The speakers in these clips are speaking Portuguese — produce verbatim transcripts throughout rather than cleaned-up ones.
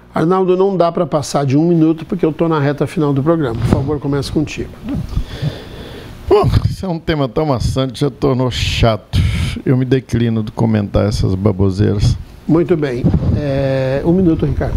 Arnaldo, não dá para passar de um minuto porque eu estou na reta final do programa. Por favor, comece contigo. Bom, isso é um tema tão maçante, já tornou chato. Eu me declino de comentar essas baboseiras. Muito bem. É, um minuto, Ricardo.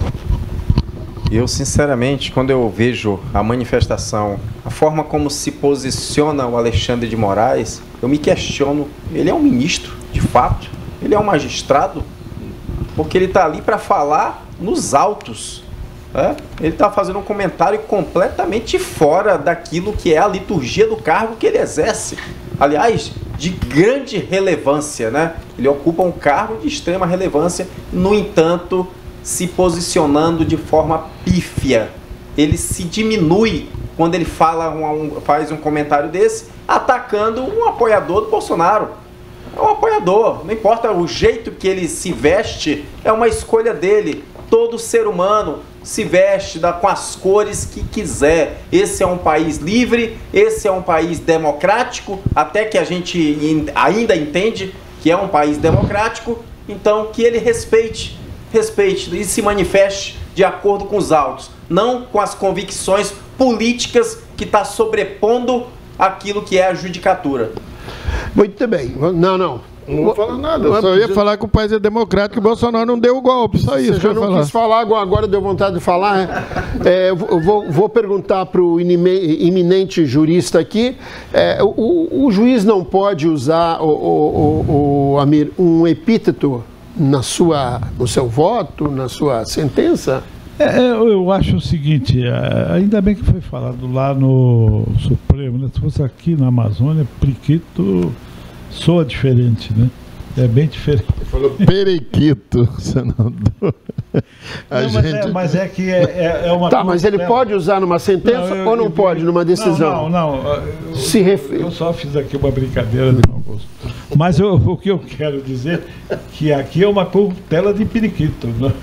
Eu, sinceramente, quando eu vejo a manifestação, a forma como se posiciona o Alexandre de Moraes, eu me questiono. Ele é um ministro, de fato? Ele é um magistrado? Porque ele está ali para falar nos autos. Né? Ele está fazendo um comentário completamente fora daquilo que é a liturgia do cargo que ele exerce. Aliás, de grande relevância, né? Ele ocupa um cargo de extrema relevância, no entanto, se posicionando de forma pífia. Ele se diminui quando ele fala um, faz um comentário desse, atacando um apoiador do Bolsonaro. É um apoiador, não importa o jeito que ele se veste, é uma escolha dele. Todo ser humano se veste da, com as cores que quiser. Esse é um país livre, esse é um país democrático, até que a gente ainda entende que é um país democrático, então que ele respeite, respeite e se manifeste de acordo com os autos, não com as convicções políticas que está sobrepondo aquilo que é a judicatura. Muito bem. Não, não. Não vou falar nada, eu só ia falar que o país é democrático e o Bolsonaro não deu o golpe, só isso. Você já não quis falar, agora deu vontade de falar. É, eu vou, vou perguntar para o iminente jurista aqui, é, o, o juiz não pode usar, o, o, o, o Amir, um epíteto na sua, no seu voto, na sua sentença? É, eu acho o seguinte, ainda bem que foi falado lá no Supremo, né? Se fosse aqui na Amazônia, periquito soa diferente, né? É bem diferente. Você falou periquito, senador. A não, gente... mas, é, mas é que é, é, é uma... Tá, mas ele pode usar numa sentença não, eu, ou não eu, pode, eu, numa decisão? Não, não, não. Eu, Se ref... eu só fiz aqui uma brincadeira de mau gosto. Mas eu, o que eu quero dizer é que aqui é uma corruptela de periquito, né?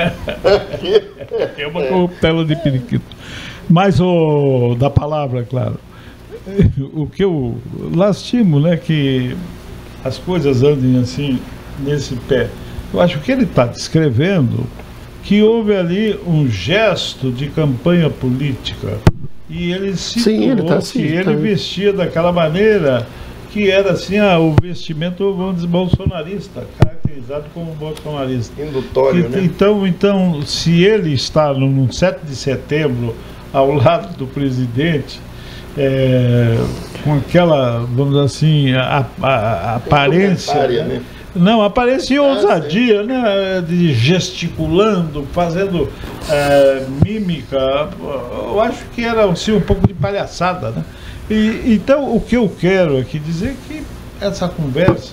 É uma corruptela de periquito. Mas o da palavra, claro. O que eu lastimo, né, que as coisas andem assim, nesse pé. Eu acho que ele está descrevendo que houve ali um gesto de campanha política e ele citou Sim, ele tá assim, que ele tá... vestia daquela maneira que era assim, ah, o vestimento, vamos dizer, bolsonarista, caracterizado como bolsonarista. Indutório, que, né? Então, então, se ele está no sete de setembro ao lado do presidente, É, com aquela, vamos dizer assim, a, a, a aparência, né? Né? Não, aparência e ousadia, né? De gesticulando, fazendo é, mímica, eu acho que era assim, um pouco de palhaçada, né? E, então, o que eu quero aqui dizer é que essa conversa,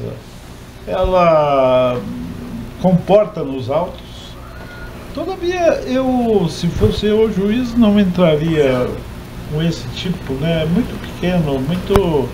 ela comporta nos autos. Todavia, eu, se fosse eu, o juiz não entraria com esse tipo, né, muito pequeno, muito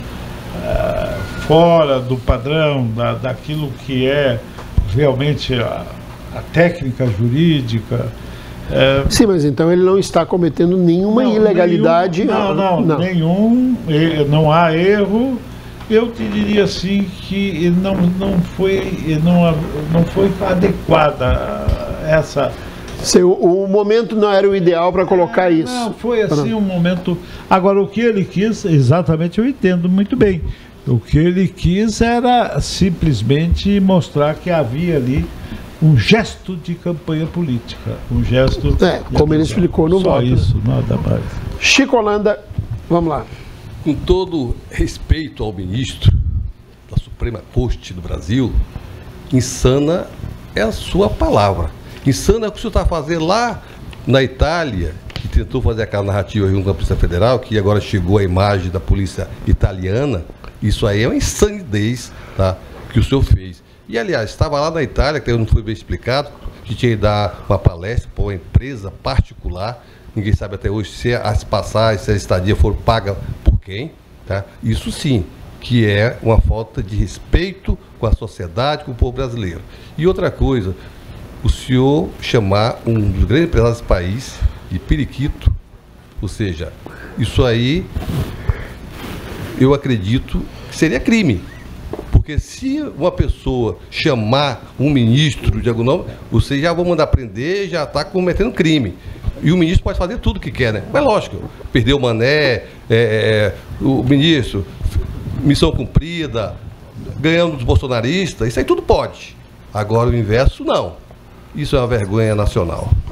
uh, fora do padrão, da, daquilo que é realmente a, a técnica jurídica. É... Sim, mas então ele não está cometendo nenhuma não, ilegalidade. Nenhum, não, não, não, nenhum, não há erro. Eu te diria assim que não, não, foi, não, não foi adequada essa... Seu, o momento não era o ideal para colocar é, isso. Não, foi assim um momento... Agora, o que ele quis, exatamente, eu entendo muito bem. O que ele quis era simplesmente mostrar que havia ali um gesto de campanha política. Um gesto... É, como ele explicou no Só voto. isso, nada mais. Chico Holanda, vamos lá. Com todo respeito ao ministro da Suprema Corte do Brasil, insana é a sua palavra. Insano é o que o senhor está fazendo lá na Itália, que tentou fazer aquela narrativa junto com a Polícia Federal, que agora chegou a imagem da polícia italiana. Isso aí é uma insanidez, tá, que o senhor fez. E, aliás, estava lá na Itália, que não foi bem explicado, que tinha que dar uma palestra para uma empresa particular. Ninguém sabe até hoje se as passagens, se a estadia for paga por quem. Tá? Isso sim, que é uma falta de respeito com a sociedade, com o povo brasileiro. E outra coisa... o senhor chamar um dos grandes empresários desse país de periquito, ou seja, isso aí eu acredito que seria crime, porque Porque se uma pessoa chamar um ministro de algum nome, vocês já vão mandar prender, já está cometendo crime. E o ministro pode fazer tudo o que quer, né? Mas lógico, perdeu o mané, é, é, o ministro, missão cumprida, ganhando dos bolsonaristas, isso aí tudo pode. Agora o inverso, não. Isso é uma vergonha nacional.